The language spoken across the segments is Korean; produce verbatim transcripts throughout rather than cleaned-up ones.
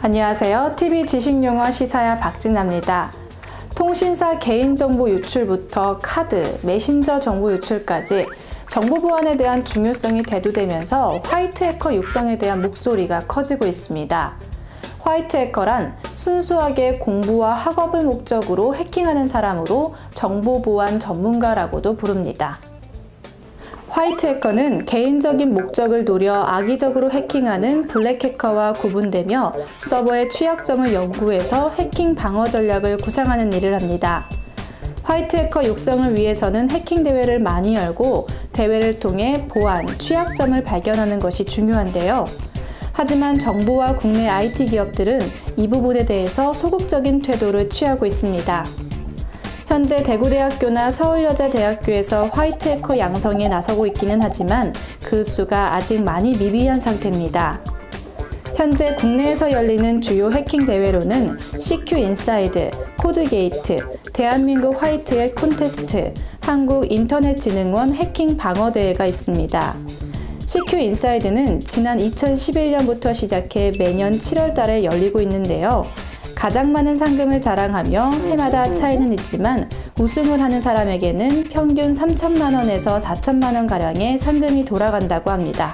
안녕하세요. 티비 지식용어 시사야 박진아입니다. 통신사 개인정보 유출부터 카드, 메신저 정보 유출까지 정보 보안에 대한 중요성이 대두되면서 화이트 해커 육성에 대한 목소리가 커지고 있습니다. 화이트 해커란 순수하게 공부와 학업을 목적으로 해킹하는 사람으로 정보 보안 전문가라고도 부릅니다. 화이트 해커는 개인적인 목적을 노려 악의적으로 해킹하는 블랙 해커와 구분되며 서버의 취약점을 연구해서 해킹 방어 전략을 구상하는 일을 합니다. 화이트 해커 육성을 위해서는 해킹 대회를 많이 열고 대회를 통해 보안, 취약점을 발견하는 것이 중요한데요. 하지만 정부와 국내 아이티 기업들은 이 부분에 대해서 소극적인 태도를 취하고 있습니다. 현재 대구대학교나 서울여자대학교에서 화이트 해커 양성에 나서고 있기는 하지만 그 수가 아직 많이 미비한 상태입니다. 현재 국내에서 열리는 주요 해킹 대회로는 씨큐인사이드, 코드게이트, 대한민국 화이트햇 콘테스트, 한국인터넷진흥원 해킹 방어대회가 있습니다. 씨큐인사이드는 지난 이천십일 년부터 시작해 매년 칠월 달에 열리고 있는데요. 가장 많은 상금을 자랑하며 해마다 차이는 있지만 우승을 하는 사람에게는 평균 삼천만 원에서 사천만 원가량의 상금이 돌아간다고 합니다.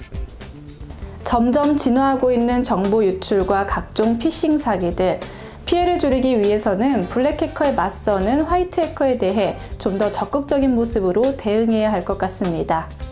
점점 진화하고 있는 정보 유출과 각종 피싱 사기들, 피해를 줄이기 위해서는 블랙 해커에 맞서는 화이트 해커에 대해 좀 더 적극적인 모습으로 대응해야 할 것 같습니다.